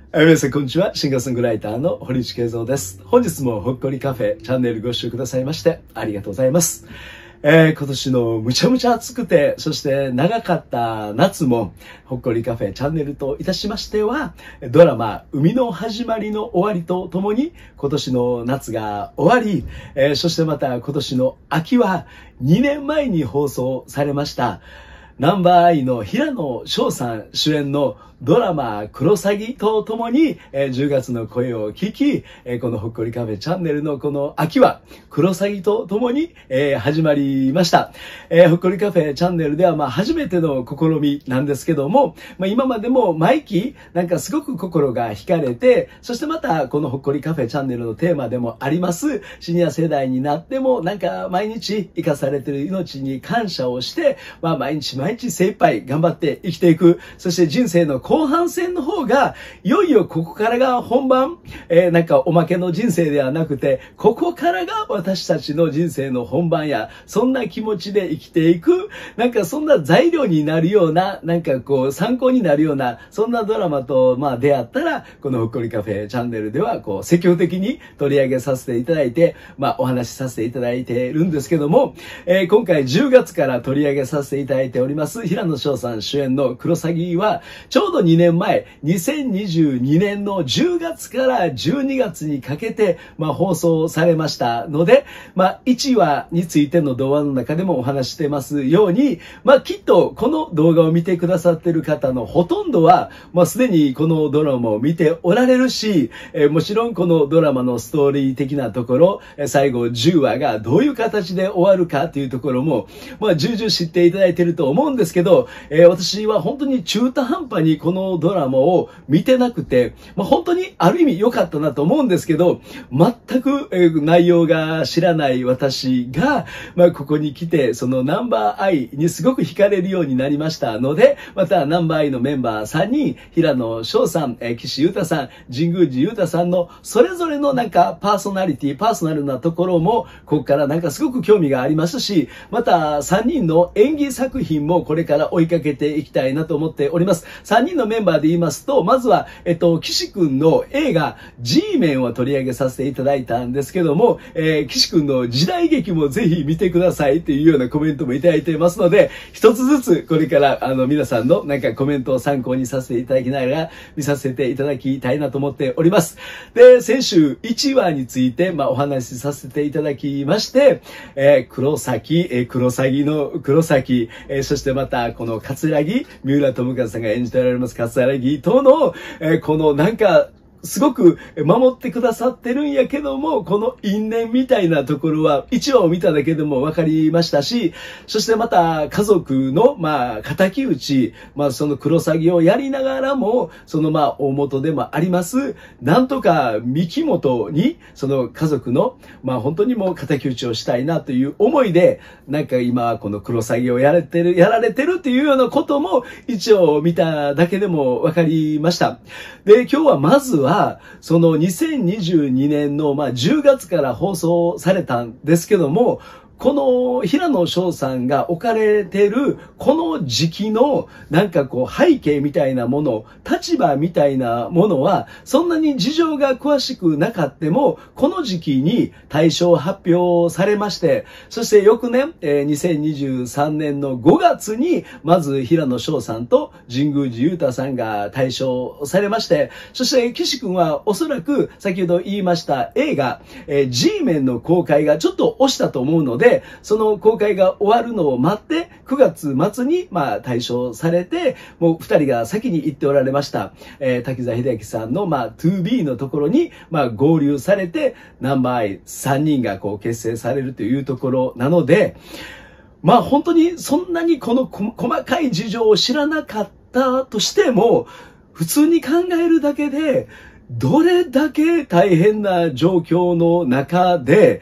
皆さん、こんにちは。シンガーソングライターの堀内圭三です。本日もほっこりカフェチャンネルご視聴くださいましてありがとうございます。今年のむちゃむちゃ暑くて、そして長かった夏も、ほっこりカフェチャンネルといたしましては、ドラマ、海の始まりの終わりとともに、今年の夏が終わり、そしてまた今年の秋は2年前に放送されました。ナンバーアイの平野紫耀さん主演のドラマクロサギとともに10月の声を聞き、このほっこりカフェチャンネルのこの秋はクロサギとともに始まりました。ほっこりカフェチャンネルでは初めての試みなんですけども、今までも毎期なんかすごく心が惹かれて、そしてまたこのほっこりカフェチャンネルのテーマでもありますシニア世代になってもなんか毎日生かされている命に感謝をして、毎日毎日精一杯頑張って生きていく。そして人生の後半戦の方が、いよいよここからが本番、なんかおまけの人生ではなくて、ここからが私たちの人生の本番や、そんな気持ちで生きていく、なんかそんな材料になるような、なんかこう参考になるような、そんなドラマと出会ったら、このほっこりカフェチャンネルではこう積極的に取り上げさせていただいて、お話しさせていただいているんですけども、今回10月から取り上げさせていただいております、平野紫耀さん主演のクロサギは、ちょうど2年前、2022年の10月から12月にかけて、放送されましたので、1話についての動画の中でもお話してますように、きっとこの動画を見てくださっている方のほとんどは、すでにこのドラマを見ておられるし、もちろんこのドラマのストーリー的なところ、最後10話がどういう形で終わるかというところも、重々知っていただいていると思うんですけど、私は本当に中途半端にこのドラマを見てなくて、本当にある意味良かったなと思うんですけど、全く内容が知らない私が、ここに来て、そのナンバーアイにすごく惹かれるようになりましたので、またナンバーアイのメンバー3人、平野紫耀さん、岸優太さん、神宮寺優太さんのそれぞれのなんかパーソナルなところも、ここからなんかすごく興味がありますし、また3人の演技作品もこれから追いかけていきたいなと思っております。3人のメンバーで言いますと、まずは、岸くんの映画 G メンを取り上げさせていただいたんですけども、岸くんの時代劇もぜひ見てくださいというようなコメントもいただいていますので、一つずつこれから皆さんのなんかコメントを参考にさせていただきながら見させていただきたいなと思っております。で、先週1話について、お話しさせていただきまして、クロサギの黒崎、そしてまたこの桂木、三浦友和さんが演じておられます桂木との、このなんかすごく守ってくださってるんやけども、この因縁みたいなところは1話を見ただけでも分かりましたし、そしてまた家族の敵討ち、そのクロサギをやりながらも、その大元でもあります、なんとか三木本にその家族の本当にもう敵討ちをしたいなという思いで、なんか今このクロサギをやられてるっていうようなことも一応見ただけでも分かりました。で、今日はまずはその2022年の10月から放送されたんですけども、この平野紫耀さんが置かれているこの時期のなんかこう背景みたいなもの、立場みたいなものはそんなに事情が詳しくなかっても、この時期に大賞発表されまして、そして翌年、2023年の5月にまず平野紫耀さんと神宮寺勇太さんが大賞されまして、そして岸君はおそらく先ほど言いました映画 G メンの公開がちょっと押したと思うので、その公開が終わるのを待って9月末に大賞されて、もう2人が先に行っておられました、滝沢秀明さんの2B のところに合流されて、ナンバーアイ3人がこう結成されるというところなので、本当にそんなにこの細かい事情を知らなかったとしても、普通に考えるだけでどれだけ大変な状況の中で、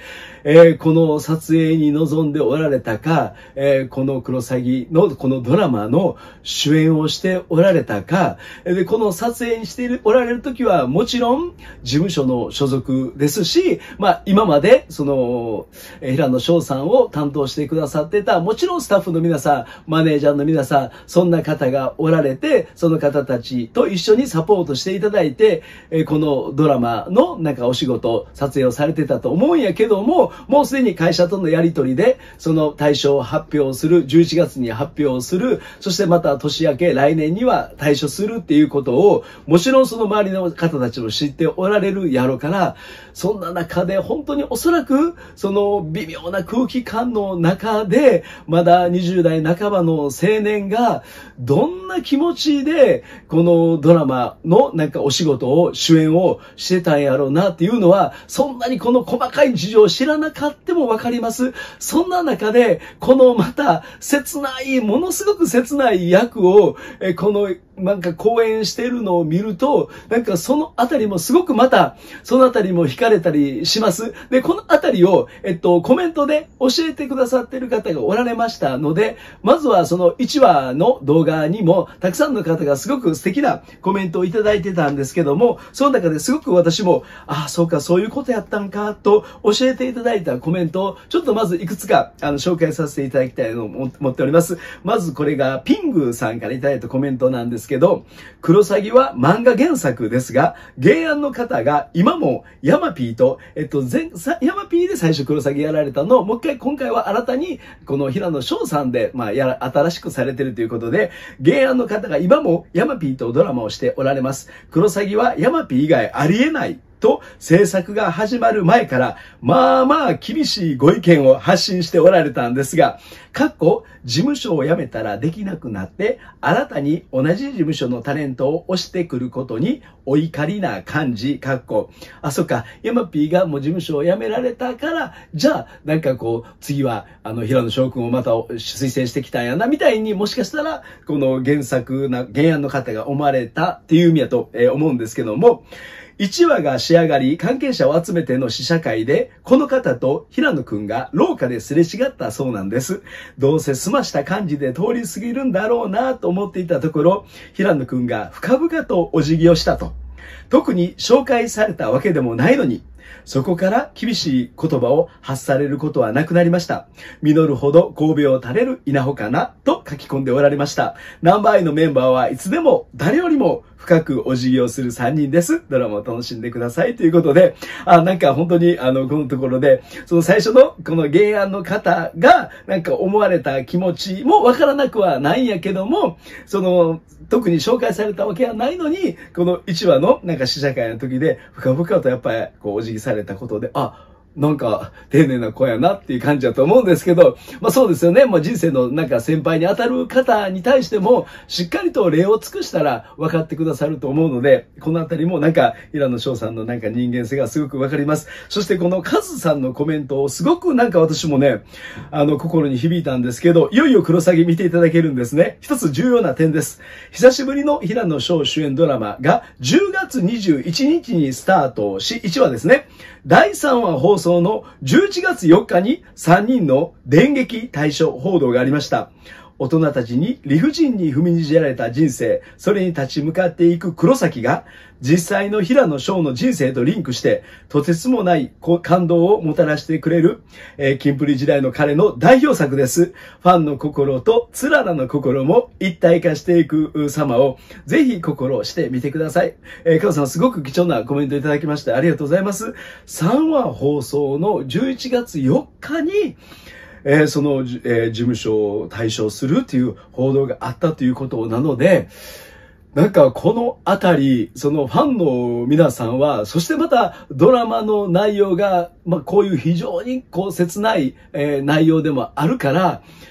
この撮影に臨んでおられたか、このクロサギのこのドラマの主演をしておられたか、で、この撮影にしておられる時はもちろん事務所の所属ですし、今までその、平野翔さんを担当してくださってた、もちろんスタッフの皆さん、マネージャーの皆さん、そんな方がおられて、その方たちと一緒にサポートしていただいて、このドラマのお仕事、撮影をされてたと思うんやけども、もうすでに会社とのやり取りで、その対象を発表する、11月に発表する、そしてまた年明け、来年には対処するっていうことを、もちろんその周りの方たちも知っておられるやろから、そんな中で本当におそらく、その微妙な空気感の中で、まだ20代半ばの青年が、どんな気持ちで、このドラマのお仕事を、主演をしてたんやろうなっていうのは、そんなにこの細かい事情を知らなかったもわかります。そんな中で、このまた切ない、ものすごく切ない役を、この講演しているのを見ると、そのあたりもすごくまた、そのあたりも惹かれたりします。で、このあたりを、コメントで教えてくださっている方がおられましたので、まずはその1話の動画にも、たくさんの方がすごく素敵なコメントをいただいてたんですけども、その中ですごく私も、そうか、そういうことやったんか、と教えていただいたコメントを、ちょっとまずいくつか、紹介させていただきたいと思っております。まずこれが、ピングさんからいただいたコメントなんですけど、クロサギは漫画原作ですが、原案の方が今もヤマピーと、ヤマピーで最初クロサギやられたのを、もう一回今回は新たに、この平野翔さんで、新しくされてるということで、原案の方が今もヤマピーとドラマをしておられます。クロサギはヤマピー以外ありえないと制作が始まる前から厳しいご意見を発信しておられたんですが、事務所を辞めたらできなくなって新たに同じ事務所のタレントを推してくることにお怒りな感じ、そっか、ヤマピーがもう事務所を辞められたから、じゃあ次は平野翔くんをまた推薦してきたんやなみたいに、もしかしたらこの原案の方が思われたっていう意味やと思うんですけども、1話が仕上がり、関係者を集めての試写会で、この方と平野くんが廊下ですれ違ったそうなんです。どうせ済ました感じで通り過ぎるんだろうなと思っていたところ、平野くんが深々とお辞儀をしたと。特に紹介されたわけでもないのに、そこから厳しい言葉を発されることはなくなりました。実るほど神戸を垂れる稲穂かなと書き込んでおられました。ナンバーアイのメンバーはいつでも誰よりも深くお辞儀をする3人です。ドラマを楽しんでくださいということで、本当にこのところで、その最初のこの原案の方が思われた気持ちもわからなくはないんやけども、特に紹介されたわけはないのに、この1話の試写会の時で深々とやっぱりお辞儀されたことで、丁寧な子やなっていう感じだと思うんですけど、そうですよね。人生の先輩に当たる方に対しても、しっかりと礼を尽くしたら分かってくださると思うので、このあたりも平野翔さんの人間性がすごく分かります。そしてこのカズさんのコメントをすごく私もね、心に響いたんですけど、いよいよクロサギ見ていただけるんですね。一つ重要な点です。久しぶりの平野翔主演ドラマが10月21日にスタートし、1話ですね。第3話放送の11月4日に3人の電撃退所報道がありました。大人たちに理不尽に踏みにじられた人生、それに立ち向かっていく黒崎が、実際の平野翔の人生とリンクして、とてつもない感動をもたらしてくれる、キンプリ時代の彼の代表作です。ファンの心とつららの心も一体化していく様を、ぜひ心してみてください。加藤さん、すごく貴重なコメントいただきましてありがとうございます。3話放送の11月4日に、事務所を退所するという報道があったということなので、このあたり、ファンの皆さんは、そしてまたドラマの内容が、こういう非常に切ない、内容でもあるから、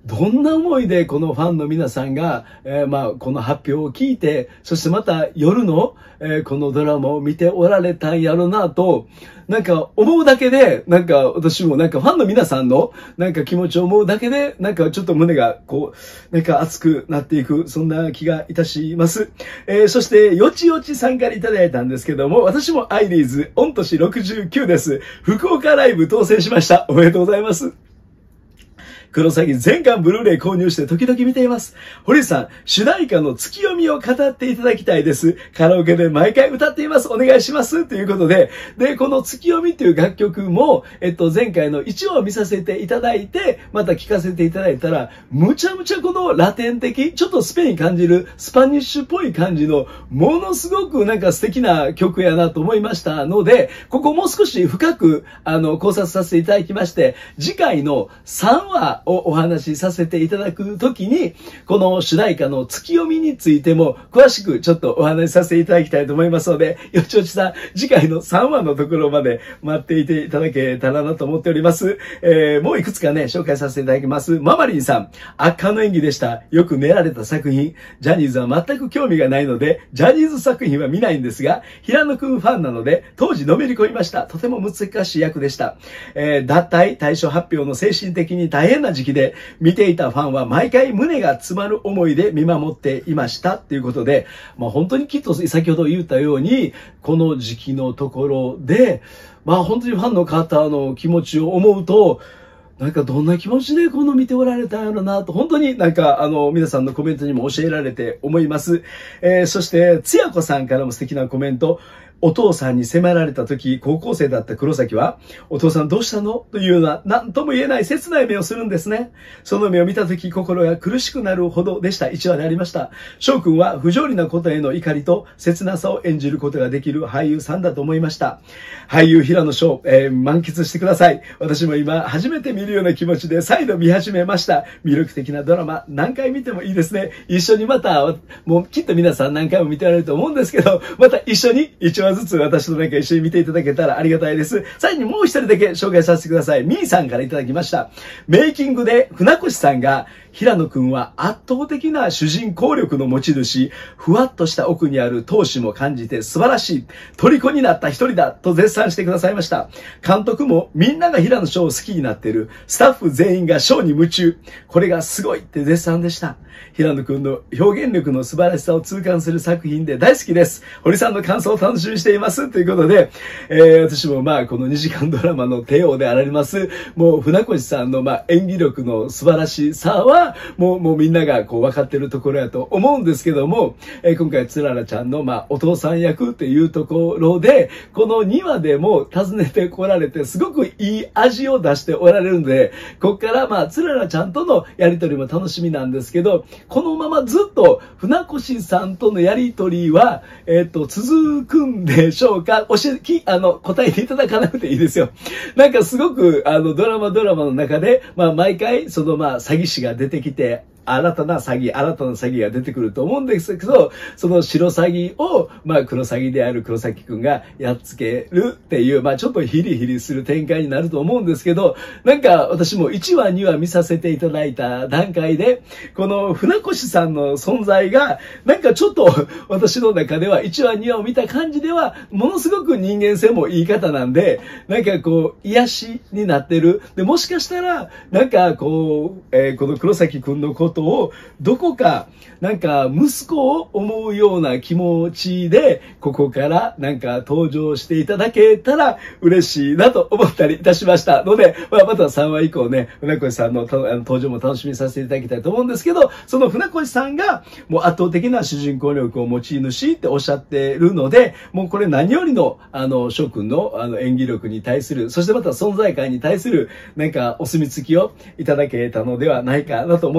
どんな思いでこのファンの皆さんが、この発表を聞いて、そしてまた夜の、このドラマを見ておられたんやろなと、なんか思うだけで、なんか私もなんかファンの皆さんのなんか気持ちを思うだけで、なんかちょっと胸がこう、なんか熱くなっていく、そんな気がいたします。そして、よちよちさんからいただいたんですけども、私もアイリーズ、御年69です。福岡ライブ当選しました。おめでとうございます。クロサギ全巻ブルーレイ購入して時々見ています。堀さん、主題歌の月読みを語っていただきたいです。カラオケで毎回歌っています。お願いします。ということで、この月読みという楽曲も、前回の1話を見させていただいて、また聴かせていただいたら、むちゃむちゃこのラテン的、ちょっとスペイン感じる、スパニッシュっぽい感じの、ものすごくなんか素敵な曲やなと思いましたので、ここもう少し深く、考察させていただきまして、次回の3話をお話しさせていただくときに、この主題歌の月読みについても詳しくちょっとお話しさせていただきたいと思いますので、よちよちさん、次回の3話のところまで待っていていただけたらなと思っております。もういくつかね、紹介させていただきます。ママリンさん、圧巻の演技でした。よく練られた作品。ジャニーズは全く興味がないので、ジャニーズ作品は見ないんですが、平野くんファンなので、当時のめり込みました。とても難しい役でした。脱退、対処発表の精神的に大変な時期で、見ていたファンは毎回胸が詰まる思いで見守っていましたということで、本当にきっと先ほど言ったように、この時期のところで、本当にファンの方の気持ちを思うと、なんかどんな気持ちでこの見ておられたんやろなと、本当になんか皆さんのコメントにも教えられて思います。そして、つやこさんからも素敵なコメント。お父さんに迫られた時、高校生だった黒崎は、お父さんどうしたのというような、何とも言えない切ない目をするんですね。その目を見た時、心が苦しくなるほどでした。1話でありました。翔くんは不条理なことへの怒りと切なさを演じることができる俳優さんだと思いました。俳優平野翔、満喫してください。私も今、初めて見るような気持ちで再度見始めました。魅力的なドラマ、何回見てもいいですね。一緒にまた、もうきっと皆さん何回も見てられると思うんですけど、また一緒に1話ずつ私となんか一緒に見ていただけたらありがたいです。最後にもう一人だけ紹介させてください。ミーさんからいただきました。メイキングで船越さんが、平野くんは圧倒的な主人公力の持ち主、ふわっとした奥にある闘志も感じて素晴らしい、虜になった一人だと絶賛してくださいました。監督もみんなが平野翔を好きになっている、スタッフ全員が翔に夢中、これがすごいって絶賛でした。平野くんの表現力の素晴らしさを痛感する作品で大好きです。堀さんの感想を楽しみにしていますということで、私もこの2時間ドラマの帝王であられます、もう船越さんの演技力の素晴らしさはもうみんなが分かってるところやと思うんですけども、今回つららちゃんのお父さん役っていうところで、この2話でも訪ねてこられてすごくいい味を出しておられるんで、こっからつららちゃんとのやりとりも楽しみなんですけど、このままずっと船越さんとのやりとりは、続くんでしょうか。答えていただかなくていいですよ。なんかすごくドラマの中で、毎回その詐欺師が出てきて、新たな詐欺が出てくると思うんですけど、その白詐欺を、黒詐欺である黒崎くんがやっつけるっていう、ちょっとヒリヒリする展開になると思うんですけど、なんか私も1話2話見させていただいた段階で、この船越さんの存在が、なんかちょっと私の中では1話2話を見た感じでは、ものすごく人間性もいい方なんで、なんか癒しになってる。で、もしかしたら、なんかこの黒崎くんのことをどこかなんか息子を思うような気持ちでここからなんか登場していただけたら嬉しいなと思ったりいたしましたので、また3話以降ね、船越さんの登場も楽しみにさせていただきたいと思うんですけど、その船越さんがもう圧倒的な主人公力を持ち主っておっしゃってるので、もうこれ何よりの翔くんの演技力に対する、そしてまた存在感に対するなんかお墨付きをいただけたのではないかなと思っております。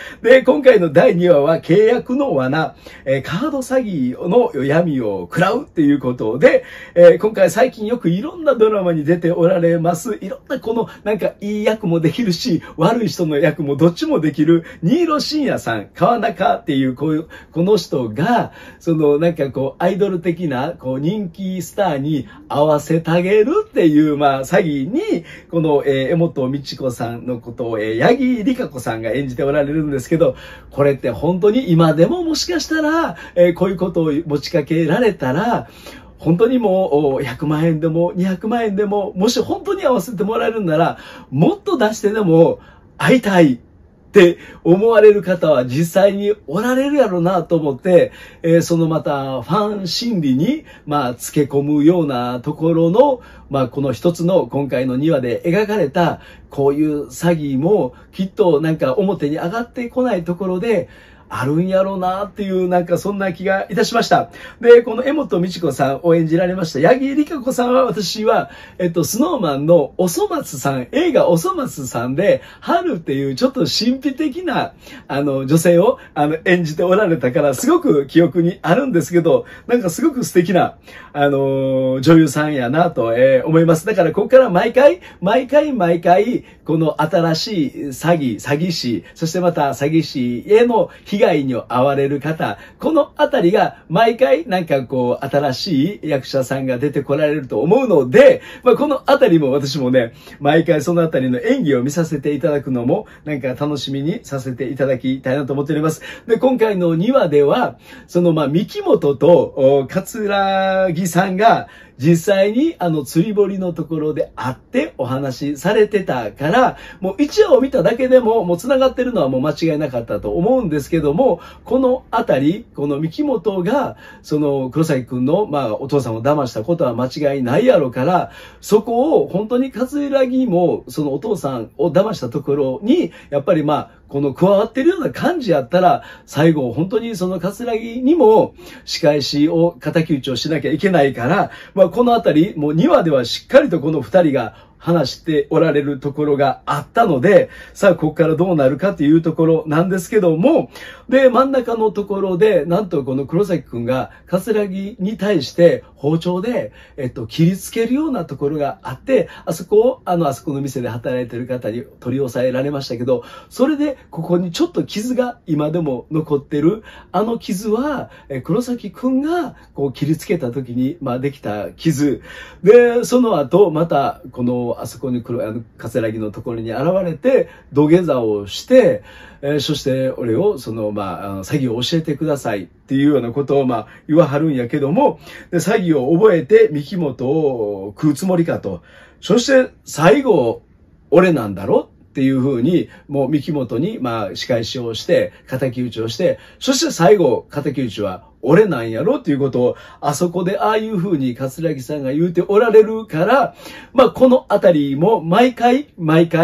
で、今回の第2話は契約の罠、カード詐欺の闇を食らうっていうことで、今回最近よくいろんなドラマに出ておられます。いろんなこのなんかいい役もできるし、悪い人の役もどっちもできる、新納慎也さん、川中っていうこの人が、そのなんかこうアイドル的なこう人気スターに合わせてあげるっていう、まあ詐欺に、この江本道子さんのことを八木里香子さんが演じておられるんですけど、これって本当に今でももしかしたら、こういうことを持ちかけられたら、本当にもう100万円でも200万円でも、もし本当に合わせてもらえるんなら、もっと出してでも会いたいって思われる方は実際におられるやろうなと思って、そのまたファン心理に、まあ、つけ込むようなところの、まあ、この一つの今回の2話で描かれた、こういう詐欺もきっとなんか表に上がってこないところで、あるんやろうなっていう、なんかそんな気がいたしました。で、この江本道子さんを演じられました八木里香子さんは、私は、スノーマンのおそ松さん、映画おそ松さんで、春っていうちょっと神秘的な、女性を、演じておられたから、すごく記憶にあるんですけど、なんかすごく素敵な、女優さんやなと、思います。だから、ここから毎回、この新しい詐欺師、そしてまた詐欺師への被害に遭われる方、このあたりが毎回なんかこう新しい役者さんが出てこられると思うので、まあ、このあたりも私もね、毎回そのあたりの演技を見させていただくのもなんか楽しみにさせていただきたいなと思っております。で、今回の2話では、その三木本と桂木さんが実際に釣り堀のところで会ってお話しされてたから、もう1話を見ただけでももう繋がってるのはもう間違いなかったと思うんですけども、このあたり、この三木本が、その黒崎くんの、まあお父さんを騙したことは間違いないやろから、そこを本当に桂木もそのお父さんを騙したところに、やっぱりまあ、この加わってるような感じやったら、最後本当にその桂木にも仕返しを、敵討ちをしなきゃいけないから、まあこのあたり、もう2話ではしっかりとこの2人が話しておられるところがあったので、さあここからどうなるかというところなんですけども、で、真ん中のところで、なんとこの黒崎くんが桂木に対して包丁で、切りつけるようなところがあって、あそこを、あそこの店で働いてる方に取り押さえられましたけど、それでここにちょっと傷が今でも残ってる、あの傷は、黒崎くんがこう切りつけた時に、まあできた傷。で、その後、また、この、あそこに桂木のところに現れて、土下座をして、そして俺を詐欺を教えてくださいっていうようなことを言わはるんやけども、で詐欺を覚えて三木本を食うつもりかと。そして最後、俺なんだろっていうふうに、もう三木本に仕返しをして、敵討ちをして、そして最後、敵討ちは俺なんやろっていうことを、あそこでああいう風に桂木さんが言うておられるから、このあたりも毎回、新たな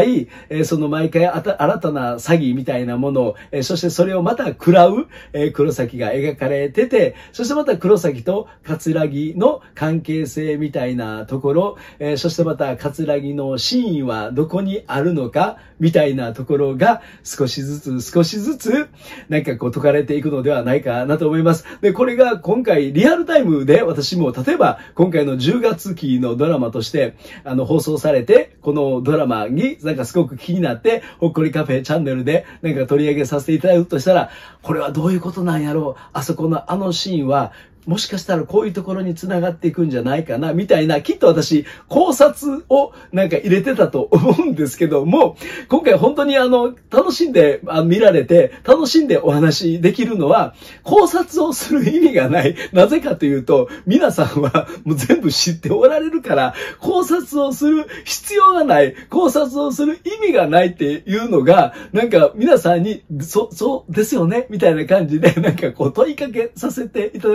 詐欺みたいなものを、そしてそれをまた食らう、黒崎が描かれてて、そしてまた黒崎と桂木の関係性みたいなところ、そしてまた桂木の真意はどこにあるのか、みたいなところが少しずつ、なんかこう解かれていくのではないかなと思います。で、これが今回リアルタイムで私も例えば今回の10月期のドラマとして放送されて、このドラマになんかすごく気になって、ほっこりカフェチャンネルでなんか取り上げさせていただくとしたら、これはどういうことなんやろう、あそこのシーンはもしかしたらこういうところに繋がっていくんじゃないかな、みたいな、きっと私、考察をなんか入れてたと思うんですけども、今回本当に楽しんで見られて、楽しんでお話できるのは、考察をする意味がない。なぜかというと、皆さんはもう全部知っておられるから、考察をする必要がない、考察をする意味がないっていうのが、なんか皆さんに、そうですよね、みたいな感じで、なんかこう問いかけさせていただく、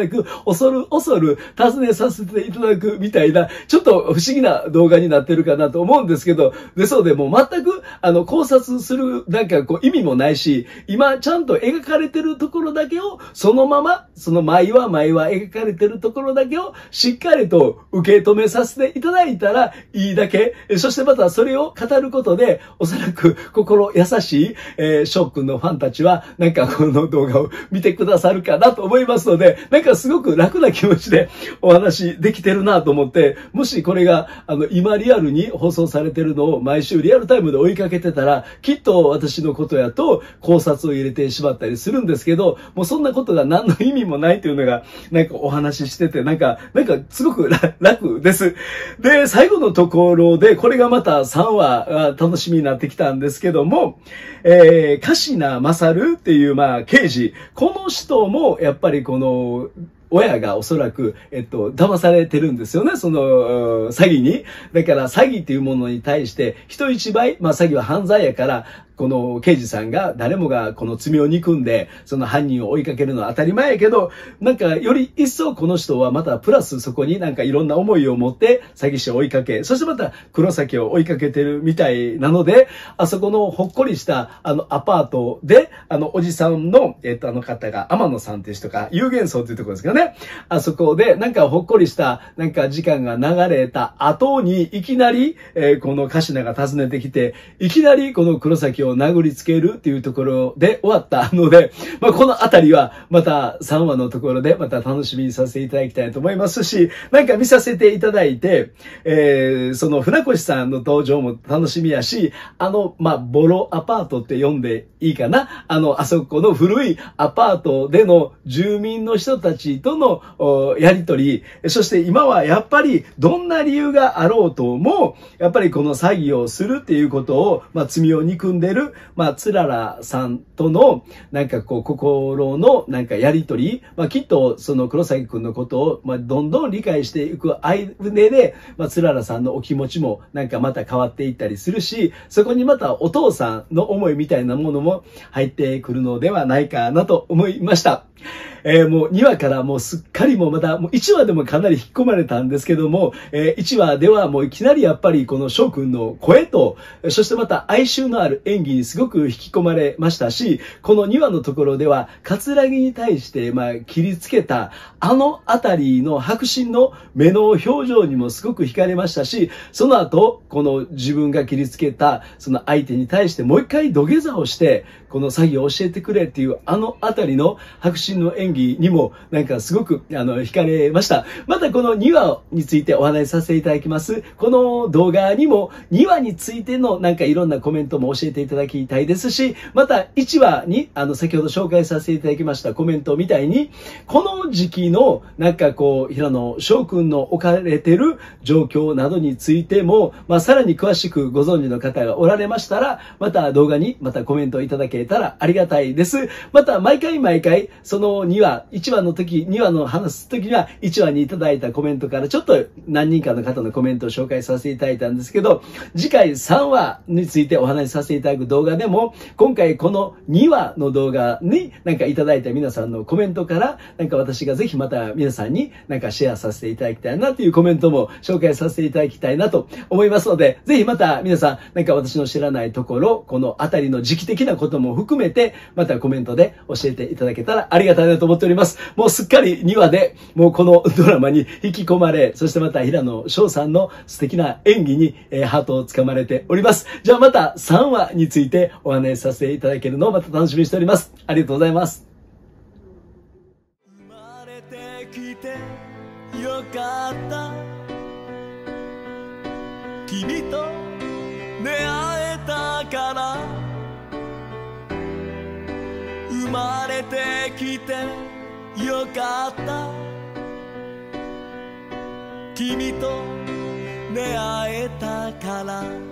恐る尋ねさせていただくみたいな、ちょっと不思議な動画になってるかなと思うんですけど、ですのでもう全く、考察する、なんかこう意味もないし、今ちゃんと描かれてるところだけを、そのまま、その毎話描かれてるところだけを、しっかりと受け止めさせていただいたらいいだけ、そしてまたそれを語ることで、おそらく心優しい、翔くんのファンたちは、なんかこの動画を見てくださるかなと思いますので、なんかすごく楽な気持ちでお話できてるなと思って、もしこれが、今リアルに放送されてるのを毎週リアルタイムで追いかけてたら、きっと私のことやと考察を入れてしまったりするんですけど、もうそんなことが何の意味もないというのが、なんかお話ししてて、なんかすごく楽です。で、最後のところで、これがまた3話が楽しみになってきたんですけども、柏名勝っていう、刑事。この人も、やっぱりこの、親がおそらく、騙されてるんですよね。その、詐欺に。だから、詐欺っていうものに対して、人一倍、詐欺は犯罪やから、この刑事さんが誰もがこの罪を憎んで、その犯人を追いかけるのは当たり前やけど、なんかより一層この人はまたプラスそこになんかいろんな思いを持って詐欺師を追いかけ、そしてまた黒崎を追いかけてるみたいなので、あそこのほっこりしたアパートで、おじさんの、方が天野さんっていう人が有限層っていうところですけどね。あそこでなんかほっこりしたなんか時間が流れた後にいきなり、この柏名が訪ねてきて、いきなりこの黒崎を殴りつけるっていうところで終わったので、このあたりはまた3話のところでまた楽しみにさせていただきたいと思いますし、なんか見させていただいて、その船越さんの登場も楽しみやし、ボロアパートって呼んでいいかな、あそこの古いアパートでの住民の人たちとのやりとり、そして今はやっぱりどんな理由があろうとも、やっぱりこの詐欺をするっていうことを、罪を憎んでる、つららさんとの、なんかこう、心のなんかやりとり、きっとその黒崎くんのことを、どんどん理解していく間で、つららさんのお気持ちもなんかまた変わっていったりするし、そこにまたお父さんの思いみたいなものも入ってくるのではないかなと思いました。もう2話からもうすっかりもうまた、もう1話でもかなり引っ込まれたんですけども、1話ではもういきなりやっぱりこの翔くんの声と、そしてまた哀愁のある演技にすごく引き込まれましたし、この2話のところでは、桂木に対して切りつけた、あのあたりの迫真の目の表情にもすごく惹かれましたし、その後、この自分が切りつけた、その相手に対してもう一回土下座をして、この詐欺を教えてくれっていうあのあたりの迫真の演技にもなんかすごく惹かれました。またこの2話についてお話しさせていただきます。この動画にも2話についてのなんかいろんなコメントも教えていただきたいですし、また1話に先ほど紹介させていただきましたコメントみたいに、この時期のなんかこう平野翔くんの置かれてる状況などについても、さらに詳しくご存知の方がおられましたら、また動画にまたコメントいただけたらありがたいです。また毎回その2話、1話の時、2話の話す時には1話にいただいたコメントからちょっと何人かの方のコメントを紹介させていただいたんですけど、次回3話についてお話しさせていただく動画でも、今回この2話の動画になんかいただいた皆さんのコメントから、なんか私がぜひまた皆さんになんかシェアさせていただきたいなというコメントも紹介させていただきたいなと思いますので、ぜひまた皆さんなんか私の知らないところ、このあたりの時期的なことも含めて、またコメントで教えていただけたらありがたいなと思っております。もうすっかり2話でもうこのドラマに引き込まれ、そしてまた平野翔さんの素敵な演技に、ハートをつかまれております。じゃあまた3話についてお話しさせていただけるのをまた楽しみにしております。ありがとうございます。生まれてきてよかった、君と出会えたから、生まれてきてよかった、君と出会えたから。